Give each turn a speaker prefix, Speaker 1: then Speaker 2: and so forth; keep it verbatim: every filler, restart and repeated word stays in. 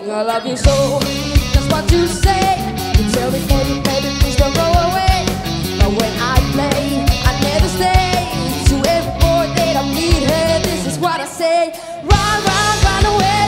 Speaker 1: saying I love you so. That's what you say. You tell me, baby, baby, please don't go away. But when I play, I never stay. To every boy that I meet, hey, this is what I say. Run, run, run away.